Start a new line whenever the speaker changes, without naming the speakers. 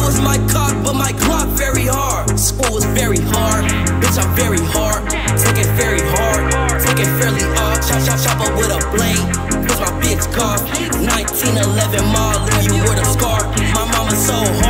was my cock, but my clock very hard. School was very hard, bitch, I'm very hard. Take it very hard, take it fairly hard. Chop up with a blade, push my bitch car. 1911 mall, leave you with a scar. My mama so hard.